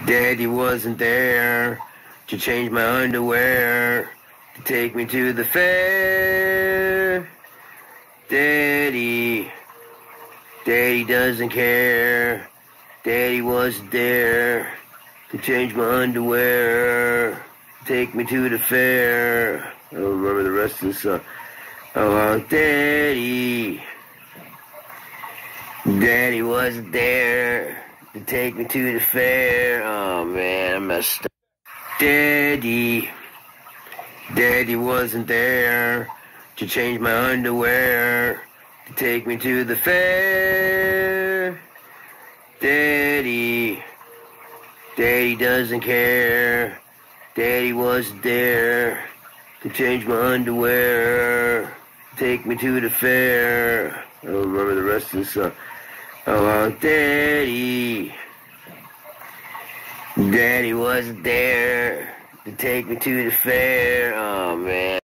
Daddy wasn't there to change my underwear, to take me to the fair. Daddy doesn't care. Daddy wasn't there to change my underwear, take me to the fair. I don't remember the rest of the song. Oh, Daddy wasn't there to take me to the fair. Oh man, I messed up. Daddy wasn't there to change my underwear, to take me to the fair. Daddy doesn't care. Daddy wasn't there to change my underwear, take me to the fair. I don't remember the rest of the song. Oh, Daddy wasn't there to take me to the fair. Oh man.